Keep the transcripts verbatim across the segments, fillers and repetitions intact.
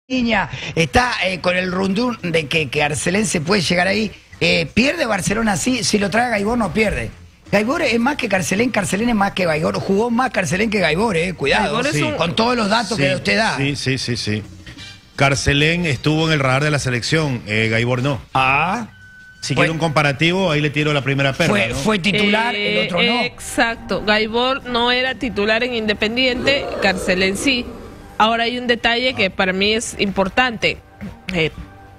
Niña, está eh, con el rundún de que, que Arcelén se puede llegar ahí. Eh, ¿Pierde Barcelona sí? Si lo trae Gaibor no pierde. Gaibor es más que Carcelén, Carcelén es más que Gaibor. Jugó más Carcelén que Gaibor, eh. Cuidado, sí. un... con todos los datos sí, que usted da. Sí, sí, sí, sí. Carcelén estuvo en el radar de la selección, eh, Gaibor no. Ah. Si fue, quiere un comparativo, ahí le tiro la primera perla, fue, ¿no? fue titular, eh, el otro no. Exacto. Gaibor no era titular en Independiente, Carcelén sí. Ahora hay un detalle que para mí es importante. Eh,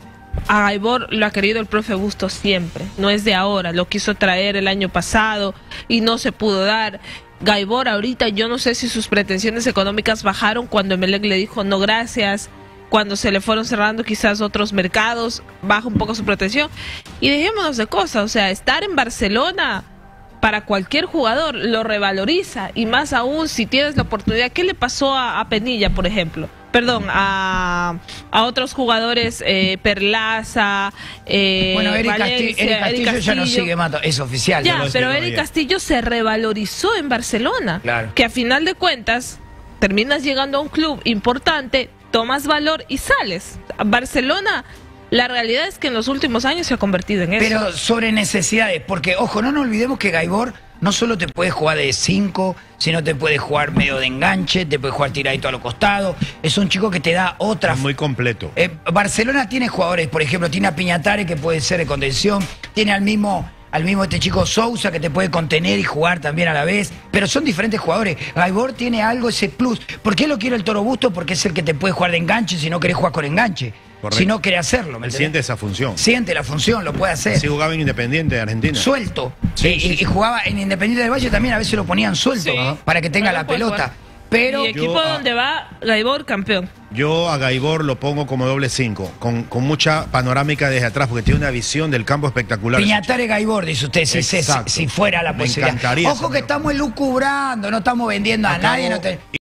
a Gaibor lo ha querido el profe Bustos siempre, no es de ahora, lo quiso traer el año pasado y no se pudo dar. Gaibor ahorita yo no sé si sus pretensiones económicas bajaron cuando Emelec le dijo no gracias, cuando se le fueron cerrando quizás otros mercados, baja un poco su pretensión. Y dejémonos de cosas, o sea, estar en Barcelona para cualquier jugador lo revaloriza, y más aún si tienes la oportunidad. ¿Qué le pasó a, a Penilla, por ejemplo? Perdón, a, a otros jugadores, eh, Perlaza, eh, bueno, Eric, Valencia, Casti Eric, Castillo Eric Castillo ya no sigue mato, es oficial. Ya, no pero sigue, Eric no, Castillo se revalorizó en Barcelona, claro. Que a final de cuentas terminas llegando a un club importante, tomas valor y sales. Barcelona, la realidad es que en los últimos años se ha convertido en eso. Pero sobre necesidades, porque, ojo, no nos olvidemos que Gaibor no solo te puede jugar de cinco, sino te puede jugar medio de enganche, te puede jugar tiradito a los costados. Es un chico que te da otra... Es muy completo. Eh, Barcelona tiene jugadores, por ejemplo, tiene a Piñatare, que puede ser de contención, tiene al mismo... al mismo este chico Sousa, que te puede contener y jugar también a la vez, pero son diferentes jugadores. Gaibor tiene algo, ese plus. ¿Por qué lo quiere el Toro Busto? Porque es el que te puede jugar de enganche si no querés jugar con enganche. Correcto. Si no querés hacerlo. ¿me Él siente esa función. Siente la función, lo puede hacer. Sí, jugaba en Independiente de Argentina. Suelto. Sí, y, sí, y, sí. y jugaba en Independiente del Valle también, a veces lo ponían suelto, Sí. para que tenga Bueno, la puede pelota. jugar. Pero y equipo yo, ah, donde va Gaibor, campeón. Yo a Gaibor lo pongo como doble cinco, con, con mucha panorámica desde atrás, porque tiene una visión del campo espectacular. Piñatare Gaibor, dice usted, si, si, si fuera la Me posibilidad. encantaría Ojo que saber. estamos elucubrando, no estamos vendiendo a Acabo- nadie. No te...